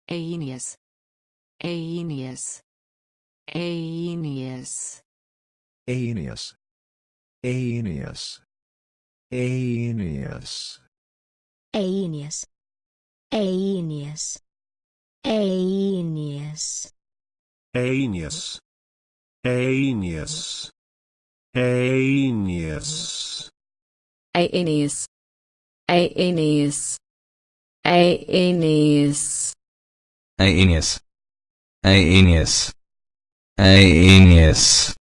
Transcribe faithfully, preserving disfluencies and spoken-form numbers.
Aeneas. Aeneas. Aeneas. Aeneas. Aeneas. Aeneas. Aeneas. Aeneas. Aeneas. Aeneas. Aeneas. Aeneas. Aeneas. Aeneas. Aeneas. Aeneas. Aeneas. Aeneas.